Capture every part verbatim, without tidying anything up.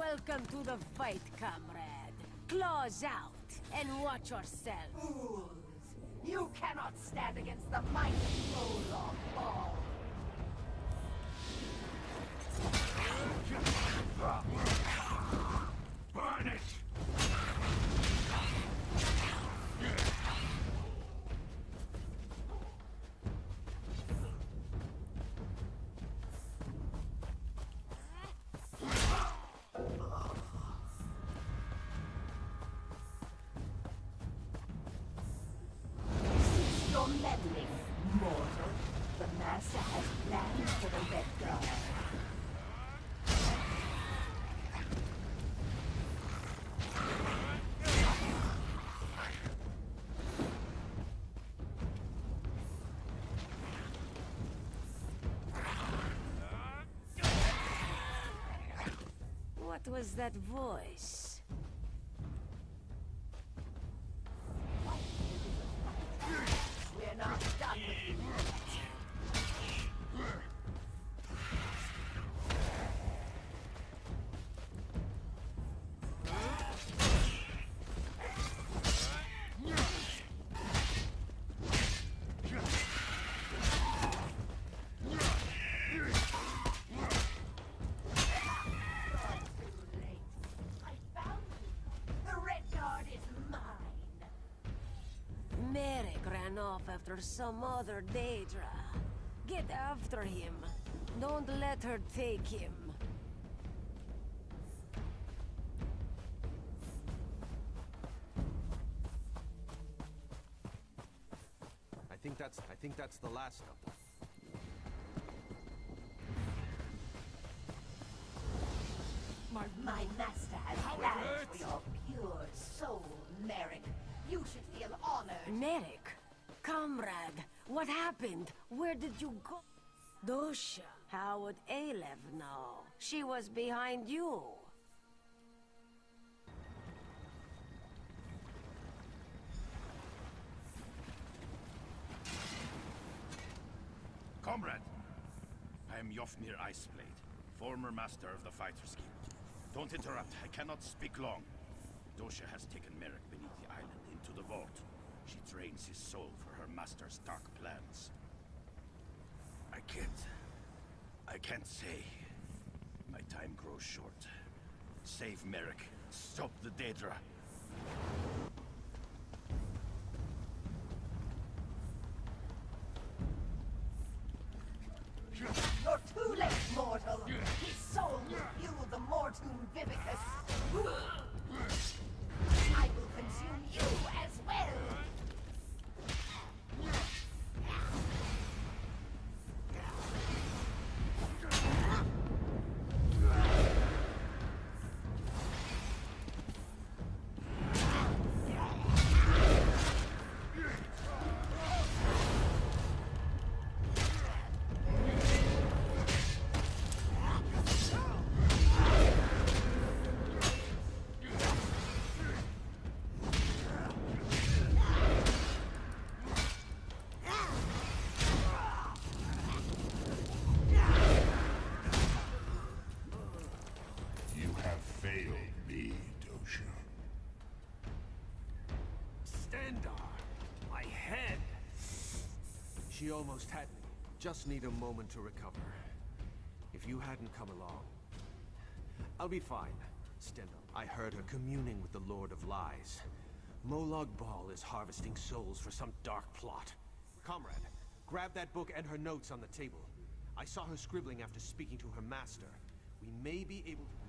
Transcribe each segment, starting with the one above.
Welcome to the fight, comrade. Claws out, and watch yourself. Fools! You cannot stand against the mighty Moloch Ball! Burn it! Cease your meddling, mortal. The Master has plans for the Red Guard. What was that voice? We're not done with you. I found you. The Red Guard is mine. Merrick ran off after some other Daedra. Get after him. Don't let her take him. I think that's I think that's the last of them. My master has plans for your pure soul, Merrick. You should feel honored. Merrick, comrade, what happened? Where did you go? Dosha, how would Alev know? She was behind you. Comrade, I am Yofnir Iceblade, former master of the Fighters Guild. Don't interrupt, I cannot speak long. Dosha has taken Merrick beneath the island into the vault. She drains his soul for her master's dark plans. I can't... I can't say. My time grows short. Save Merrick. Stop the Daedra. You're too late, mortal. His soul will fuel the Mortum Vivicus. I will consume you as well. You have failed me, Dosha. Standar! My head! She almost had me. Just need a moment to recover. If you hadn't come along... I'll be fine. Stendar, I heard her communing with the Lord of Lies. Molag Bal is harvesting souls for some dark plot. Comrade, grab that book and her notes on the table. I saw her scribbling after speaking to her master. We may be able to...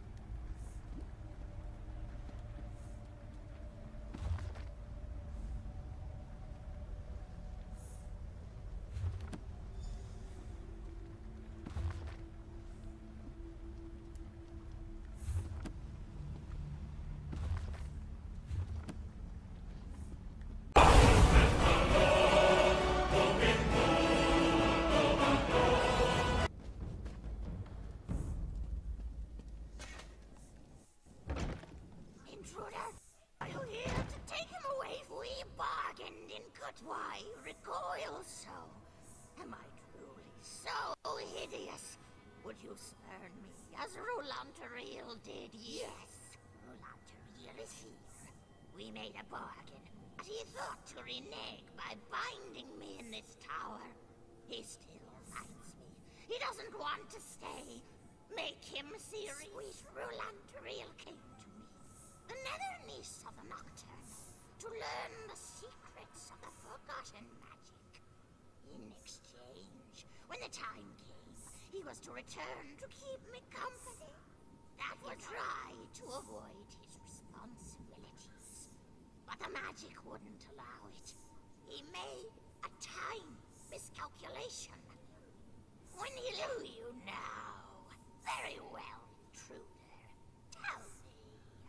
Why recoil so? Am I truly so hideous? Would you spurn me, as Rolanteriel did? Yes, Rolanteriel is here. We made a bargain, but he thought to renege by binding me in this tower. He still likes me. He doesn't want to stay. Make him serious. Sweet Rolanteriel came to me, the nether niece of the Nocturne, to learn the secrets of the Forgotten Magic. In exchange, when the time came, he was to return to keep me company. That would try to avoid his responsibilities. But the magic wouldn't allow it. He made a time miscalculation. When he knew you now, very well, intruder. Tell me.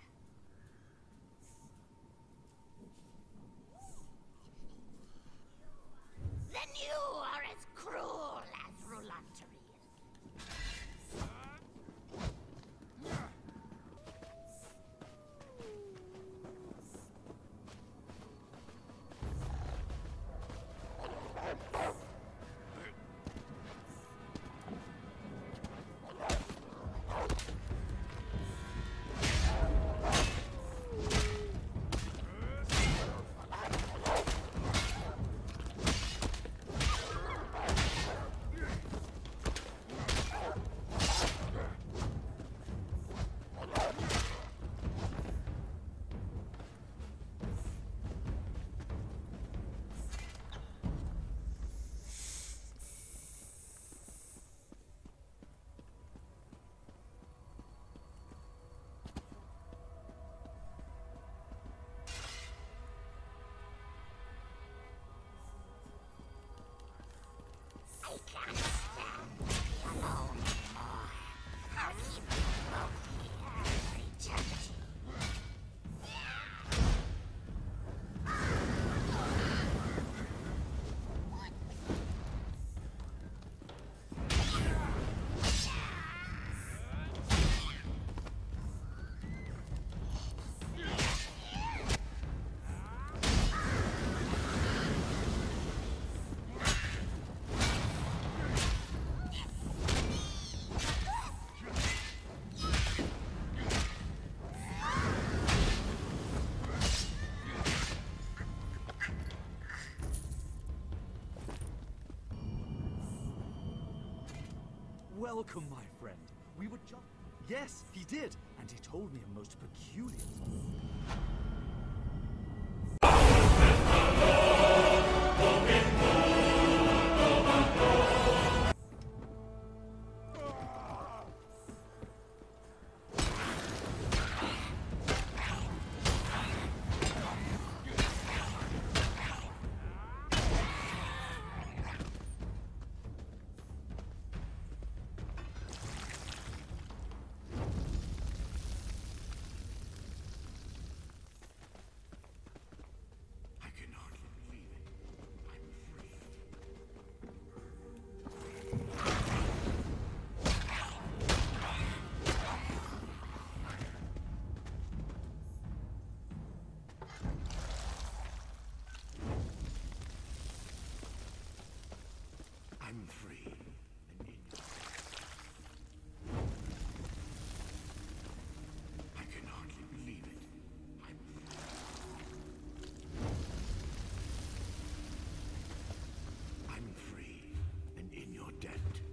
Then you are as cruel as Rolanteriel. I can't stand to be alone anymore. I'll keep you both here for eternity. Welcome, my friend. We were just... Yes, he did. And he told me a most peculiar... I'm free. And in I can hardly believe it. I'm free. I'm free and in your debt.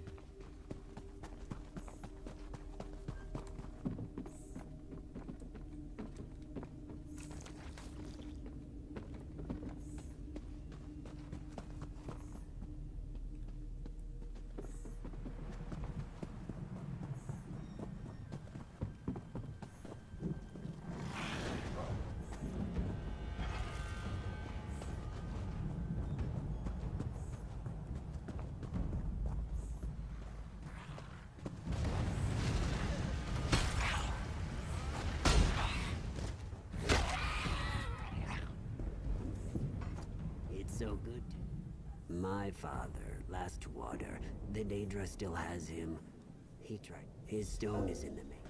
So good. My father, last water, the Daedra still has him. He tried. His stone is in the making.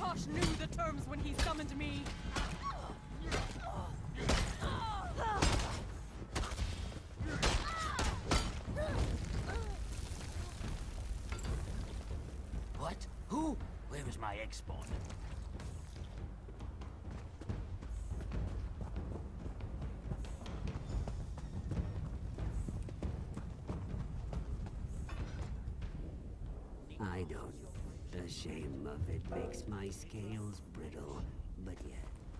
Kosh knew the terms when he summoned me. What? Who? Where is my ex-spawn? I don't. The shame of it makes my scales brittle, but yet.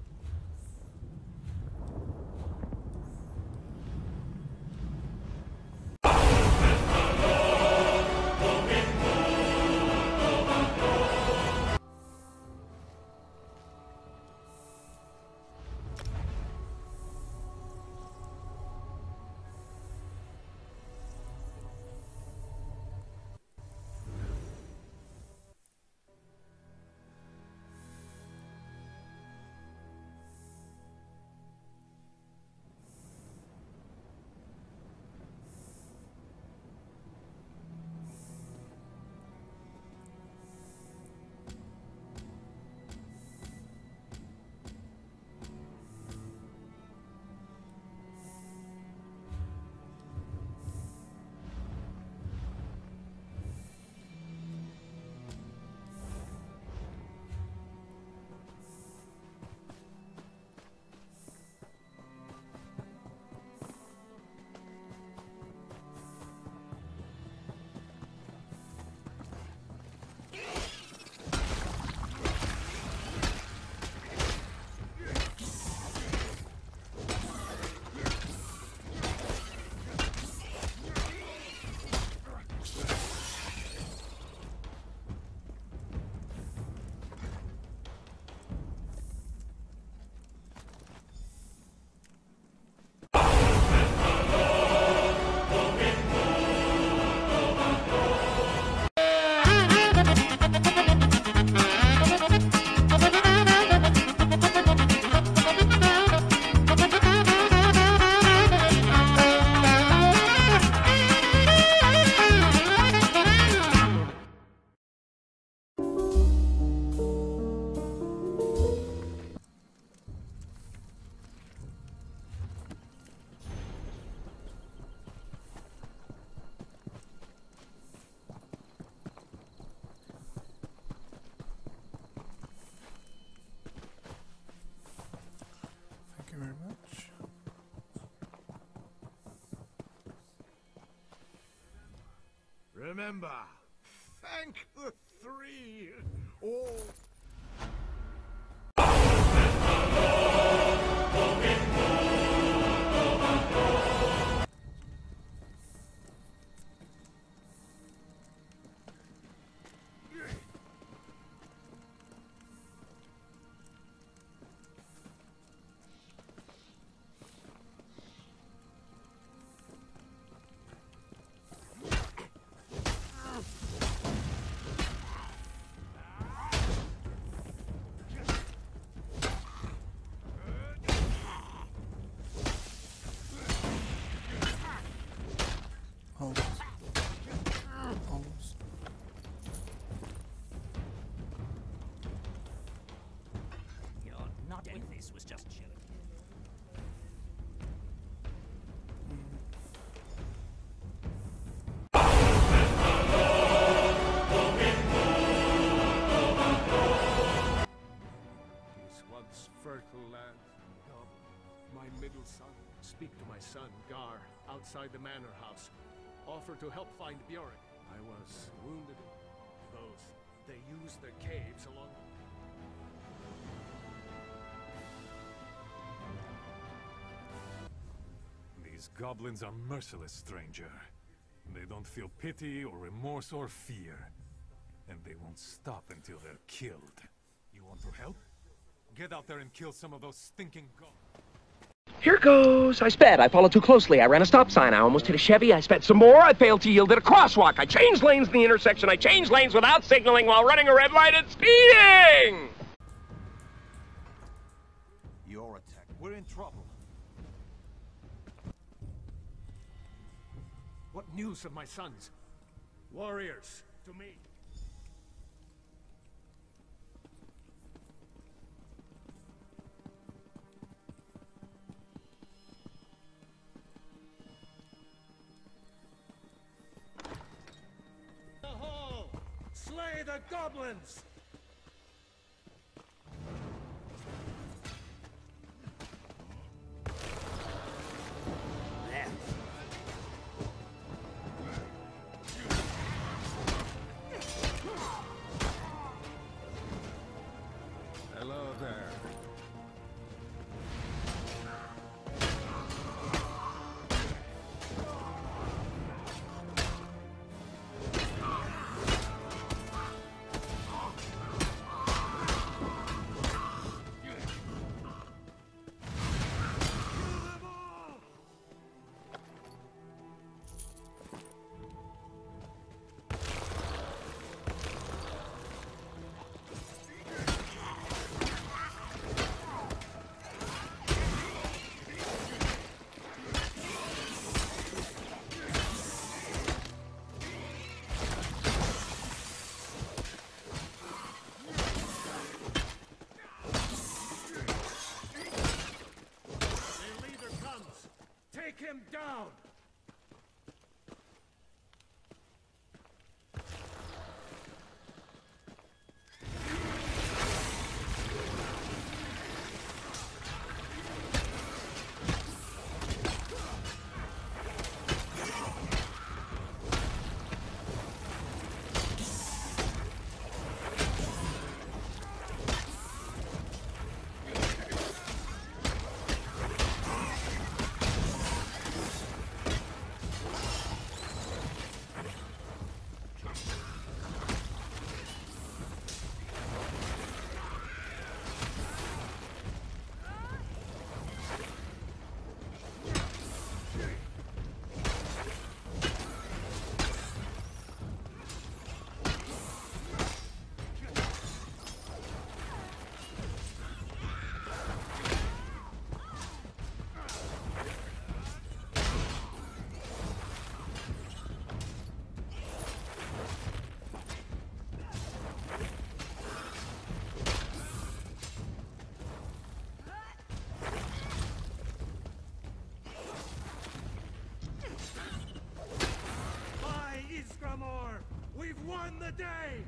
Thank you very much. Remember, thank the three. All. Almost. Almost. You're not with this was just chilling. This once fertile land, God, my middle son. Speak to my son, Gar, outside the manor house. Offer to help find Bjorn. I was wounded. Both. They used their caves along. These goblins are merciless, stranger. They don't feel pity or remorse or fear. And they won't stop until they're killed. You want to help? Get out there and kill some of those stinking goblins. Here goes. I sped. I followed too closely. I ran a stop sign. I almost hit a Chevy. I sped some more. I failed to yield at a crosswalk. I changed lanes in the intersection. I changed lanes without signaling while running a red light and speeding! Your attack. We're in trouble. What news of my sons? Warriors, to me. slay the goblins! Hello there. Take him down! We've won the day!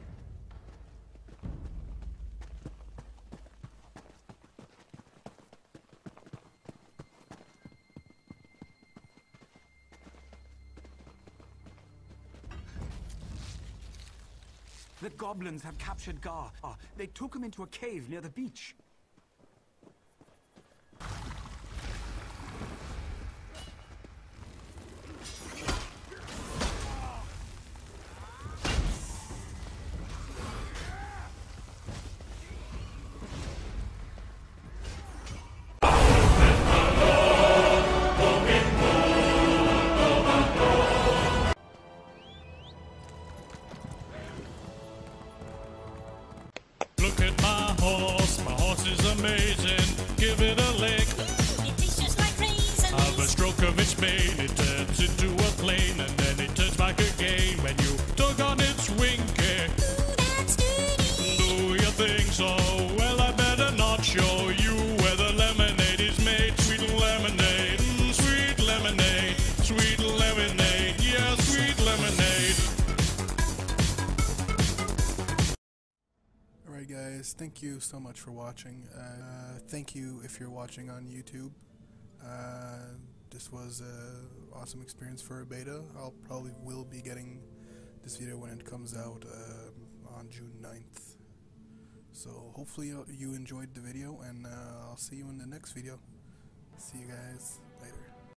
The goblins have captured Gar. Ah, they took him into a cave near the beach. Look at my horse, my horse is amazing. Give it a lick. It tastes just like raisins. Have a stroke of its mane, it turns into a plane, and then it turns back again when you tug on its winky. Ooh, that's dirty. Do you think so? Well, I better not show you where the lemonade is made. Sweet lemonade, mm, sweet lemonade, sweet lemonade, yeah, sweet lemonade. Alright guys, thank you so much for watching. Uh, thank you if you're watching on YouTube. Uh, this was an awesome experience for a beta. I'll probably will be getting this video when it comes out uh, on June ninth. So hopefully you enjoyed the video, and uh, I'll see you in the next video. See you guys.